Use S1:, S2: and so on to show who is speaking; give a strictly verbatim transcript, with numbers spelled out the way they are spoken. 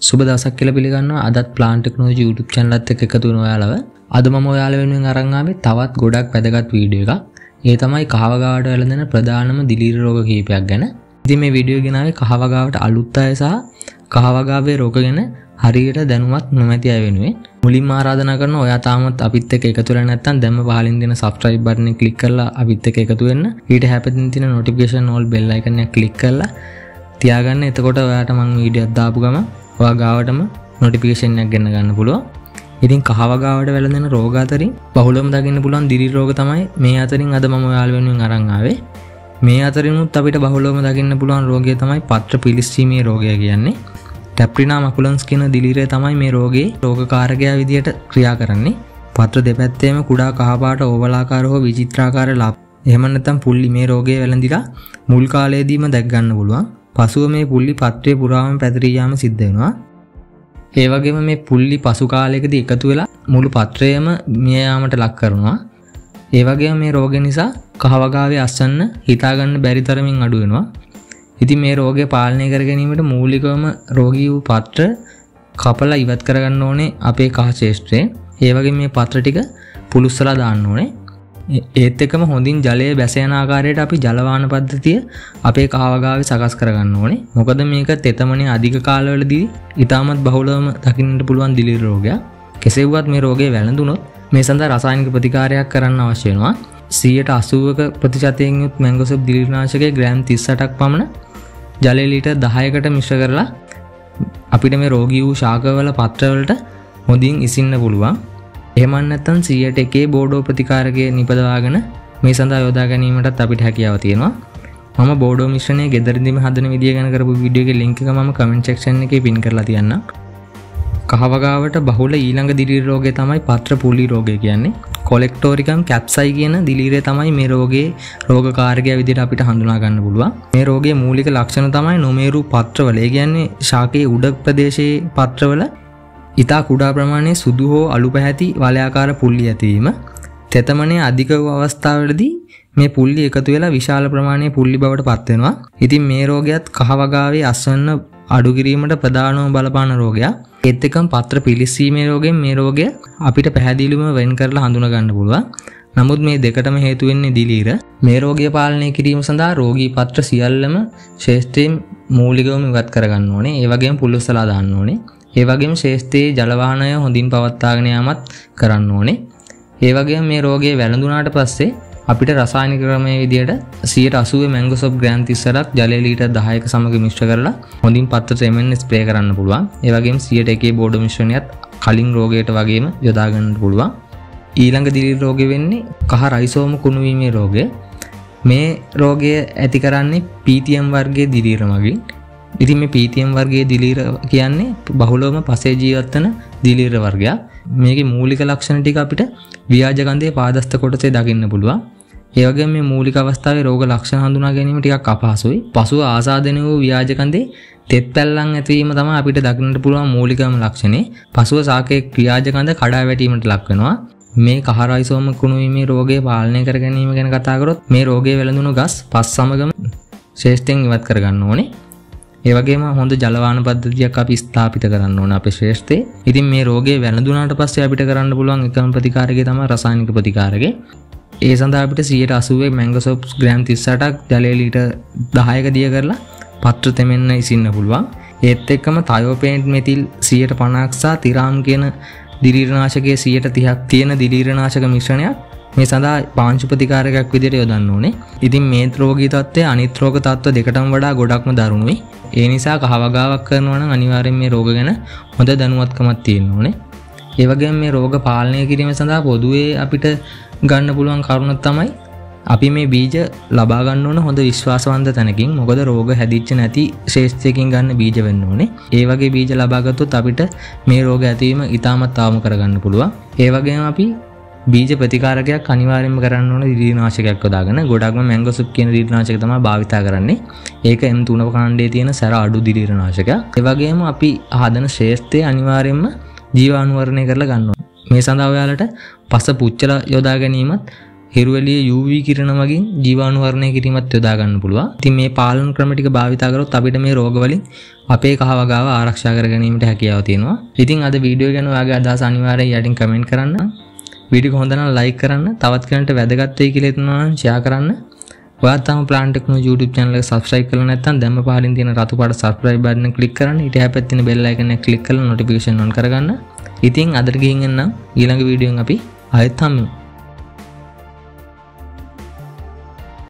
S1: සුබ දවසක් කියලා පිළිගන්නවා. අදත් ප්ලාන්ට් ටෙක්නොලොජි YouTube channel එකත් එක්ක එකතු වෙන ඔයාලව. අද මම ඔයාලා වෙනුවෙන් අරන් ආවේ තවත් ගොඩක් වැදගත් වීඩියෝ එකක්. ඒ තමයි කහවගාවට වැළඳෙන ප්‍රධානම දිලීර රෝග කීපයක් ගැන. ඉතින් මේ වීඩියෝ ගෙනාවේ කහවගාවට අලුත් අය සහ කහවගාවේ රෝග ගැන හරියට දැනුමක් නොමැති අය වෙනුවෙන්. මුලින්ම ආරාධනා කරනවා ඔයා තාමත් අපිත් එක්ක එකතු වෙලා නැත්නම් දැම්ම පහලින් දෙන subscribe button එක click කරලා අපිත් එක්ක එකතු වෙන්න. ඊට හැපෙදින් තියෙන notification all bell icon එක click කරලා තියාගන්න. එතකොට ඔයාට මම වීඩියෝක් දාපු ගමන් ඔයා ගාවටම notification එකක් ගෙන්න ගන්න පුළුවන්. ඉතින් කහවගාවට වැළඳෙන රෝග අතරින් බහුලවම දකින්න පුළුවන් දිලීර රෝග තමයි මේ අතරින් අද මම ඔයාලා වෙනුවෙන් අරන් ආවේ. මේ අතරිනුත් අපිට බහුලවම දකින්න පුළුවන් රෝගය තමයි පත්‍ර පිලිස්සීමේ රෝගය කියන්නේ. ටැප්‍රිනා මකුලන්ස් කියන දිලීරය තමයි මේ රෝගේ රෝගකාරකයා විදියට ක්‍රියා කරන්නේ. පත්‍ර දෙපැත්තේම කුඩා කහපාට ඕවලාකාර හෝ විචිත්‍රාකාර ලාප්. එහෙම නැත්නම් පුල්ලි මේ රෝගය වැළඳිලා මුල් කාලයේදීම දැක් ගන්න පුළුවන්. පසුව මේ පුල්ලි පත්‍රයේ පුරාම පැතිරී යාම සිද්ධ වෙනවා. ඒ වගේම මේ පුල්ලි පසු කාලයකදී එකතු වෙලා මුළු පත්‍රයම මිය යාමට ලක් කරනවා. ඒ වගේම මේ රෝගය නිසා කහවගාවේ අස්වැන්න හිතා ගන්න බැරි තරමින් අඩු වෙනවා. ඉතින් මේ රෝගය පාලනය කර ගැනීමට මූලිකවම රෝගී වූ පත්‍ර කපලා ඉවත් කරගන්න ඕනේ අපේ කහ ශේෂ්ත්‍රයෙන්. ඒ වගේම මේ පත්‍ර ටික පුලුස්සලා දාන්න ඕනේ. ඒත් එක්කම හොඳින් ජලය බැස යන ආකාරයට අපි ජලවාන පද්ධතිය අපේ කහවගාවේ සකස් කරගන්න ඕනේ. මොකද මේක තෙතමනේ අධික කාලවලදී ඉතාමත් බහුලවම දකින්නට පුළුවන් දිලීර රෝගයක්. කෙසේ වුවත් මේ රෝගය වැළඳුනොත් මේ සඳහා රසායනික ප්‍රතිකාරයක් කරන්න අවශ්‍ය වෙනවා. සියයට අසූවක ප්‍රතිශතයෙන් යුත් මැංගොසොප් දිලීරනාශකයේ ග්‍රෑම් තිස් අටක් පමණ ජලය ලීටර් දහයකට මිශ්‍ර කරලා අපිට මේ රෝගී වූ ශාකවල පත්‍රවලට හොඳින් ඉසින්න පුළුවන්. එහෙම නැත්නම් සියයට එකේ බෝඩෝ ප්‍රතිකාරකයේ නිපදවාගෙන මේ සඳහා යොදා ගැනීමටත් අපිට හැකියාව තියෙනවා. මම බෝඩෝ මිශ්‍රණය ගෙදරින්දීම හදන විදිය ගැන කරපු වීඩියෝ එකේ link එක මම comment section එකේ pin කරලා තියන්නම්. කහවගාවට බහුල ඊළඟ දිලීර රෝගය තමයි පත්‍ර පුලි රෝගය කියන්නේ. කොලෙක්ටෝරිකම් කැප්සයි කියන දිලීරය තමයි මේ රෝගයේ රෝගකාරකයා විදිහට අපිට හඳුනා ගන්න පුළුවන්. මේ රෝගයේ මූලික ලක්ෂණ තමයි නොමේරු පත්‍රවල. ඒ කියන්නේ ශාකයේ උඩ ප්‍රදේශයේ පත්‍රවල ඉතා කුඩා ප්‍රමාණයේ සුදු හෝ අලු පැහැති වලයාකාර පුල්ලි ඇතිවීම. තෙතමනේ අධික වූ අවස්ථාවලදී මේ පුල්ලි එකතු වෙලා විශාල ප්‍රමාණයේ පුල්ලි බවට පත් වෙනවා. ඉතින් මේ රෝගයත් කහවගාවේ අස්වැන්න අඩු කිරීමට ප්‍රධානම බලපාන රෝගයක්. ඒත් එක්කම පත්‍ර පිලිස්සීමේ රෝගයෙන් මේ රෝගය අපිට පැහැදිලිවම වෙන් කරලා හඳුනා ගන්න පුළුවන්. නමුත් මේ දෙකටම හේතු වෙන්නේ දිලීර. මේ රෝගය පාලනය කිරීම සඳහා රෝගී පත්‍ර සියල්ලම ශේෂ්ත්‍රයෙන් මූලිකවම ඉවත් කරගන්න ඕනේ. ඒ වගේම පුලුස්සලා දාන්න ඕනේ. ඒ වගේම ශේෂ්ත්‍රයේ ජල වාහනය හොඳින් පවත්වාගෙන යාමත් කරන්න ඕනේ. ඒ වගේම මේ රෝගය වැළඳුනාට පස්සේ අපිට රසායනික ක්‍රමයේ විදියට සියයට අසූව මැංගොසොප් ග්‍රෑම් තිස් අටක් ජලය ලීටර් දහයක සමග මිශ්‍ර කරලා හොඳින් පත්‍ර තෙමෙන්න ස්ප්‍රේ කරන්න පුළුවන්. ඒ වගේම සියයට එකේ බෝඩෝ මිශ්‍රණයත් කලින් රෝගයට වගේම යොදා ගන්න පුළුවන්. ඊළඟ දිලීර රෝගය වෙන්නේ කහ රයිසෝම කුණු වීමේ රෝගය. මේ රෝගය ඇති කරන්නේ පී ටී එම් වර්ගයේ දිලීර මගින්. ඉතින් මේ පී ටී එම් වර්ගයේ දිලීර කියන්නේ බහුලවම පසේ ජීවත් වෙන දිලීර වර්ගයක්. මේකේ මූලික ලක්ෂණ ටික අපිට ව්‍යාජ ගන්ධයේ පාදස්ත කොටසේ දකින්න පුළුවන්. ඒ වගේම මේ මූලික අවස්ථාවේ රෝග ලක්ෂණ හඳුනා ගැනීම ටිකක් අපහසුයි. පසුව ආසාදනය වූ ව්‍යාජ ගන්ධයේ තෙත් පැල්ලම් ඇතිවීම තමයි අපිට දකින්නට පුළුවන් මූලිකම ලක්ෂණේ. පසුව ශාකයේ ව්‍යාජ ගන්ධ කඩා වැටීමට ලක් වෙනවා. මේ කහ රයිසෝම කුණු වීමේ රෝගය පාලනය කර ගැනීම ගැන කතා කරොත් මේ රෝගය වැළඳුණු ගස් පස් සමගම ශේෂ්ත්‍රයෙන් ඉවත් කර ගන්න ඕනේ. ඒ වගේම හොඳ ජලවාන පද්ධතියක් අපි ස්ථාපිත කරන්න ඕන අපේ ශ්‍රේෂ්ඨයේ. ඉතින් මේ රෝගය වැළඳුනාට පස්සේ අපිට කරන්න පුළුවන් එකම ප්‍රතිකාරකය තමයි රසායනික ප්‍රතිකාරකය. ඒ සඳහා අපිට සියයට අසූව මැංගොසොප් ග්‍රෑම් තිස් අටක් ජලය ලීටර් දහයක දිය කරලා පත්‍ර තෙමෙන්න ඉසින්න පුළුවන්. ඒත් එක්කම තයෝපේන්ට් මෙතිල් සියයට පනහක් සහ තිරාම් කියන දිලීරනාශකයේ සියයට තිහක් තියෙන දිලීරනාශක මිශ්‍රණයක් මේ සඳහා පාංශු ප්‍රතිකාරකයක් විදිහට යොදන්න ඕනේ. ඉතින් මේ රෝගී තත්ත්වය අනිත් රෝග තත්ත්ව දෙකටම වඩා ගොඩක්ම දරුණුයි. ඒ නිසා කහවගාවක් කරනවා නම් අනිවාර්යෙන් මේ රෝග ගැන හොඳ දැනුවත්කමක් තියෙන්න ඕනේ. ඒ වගේම මේ රෝග පාලනය කිරීම සඳහා පොදුවේ අපිට ගන්න පුළුවන් කරුණ තමයි අපි මේ බීජ ලබා ගන්න ඕන හොඳ විශ්වාසවන්ත තැනකින්. මොකද රෝග හැදිච්ච නැති ශේෂ්ත්‍රයකින් ගන්න බීජ වෙන්න ඕනේ. ඒ වගේ බීජ ලබා ගත්තොත් අපිට මේ රෝග ඇතිවීම ඉතාමත් අවම කරගන්න පුළුවන්. ඒ වගේම අපි බීජ ප්‍රතිකාරකයක් අනිවාර්යයෙන්ම කරන්න ඕන දිලීරනාශකයක් යොදාගෙන. ගොඩක්ම මැංගොසොප් කියන දිලීරනාශක තමයි භාවිතා කරන්නේ. ඒක එම් තුන කාණ්ඩයේ තියෙන සැර අඩු දිලීරනාශකයක්. ඒ වගේම අපි හදන ශ්‍රේෂ්ඨය අනිවාර්යයෙන්ම ජීවාණුවරණය කරලා ගන්න ඕනේ. මේ සඳහා ඔයාලට පස පුච්චලා යොදා ගැනීමත් හිරු එළියේ යූ වී කිරණ වලින් ජීවාණුවරණය කිරීමත් යොදා ගන්න පුළුවන්. ඉතින් මේ පාලන ක්‍රම ටික භාවිතා කරොත් අපිට මේ රෝග වලින් අපේ කහවගාව ආරක්ෂා කර ගැනීමට හැකියාව තියෙනවා. ඉතින් අද වීඩියෝ ගැන ඔයාගේ අදහස් අනිවාර්යයෙන් යටින් කමෙන්ට් කරන්න. වීඩියෝ හොඳ නම් ලයික් කරන්න. තවත් කෙනෙක්ට වැදගත් වෙයි කියලා හිතනවා නම් ෂෙයා කරන්න. ඔයාත් තම ප්ලාන් ටෙක්නොලොජි YouTube channel එක subscribe කරලා නැත්නම් දැම්ම පහලින් තියෙන රතු පාට subscribe button එක click කරන්න. ඊට හැපැත්තේ තියෙන bell icon එක click කරලා notification on කරගන්න. ඉතින් අදට ගිහින් එන්නම් ඊළඟ වීඩියෝෙන් අපි ආයෙත් හම්බෙමු.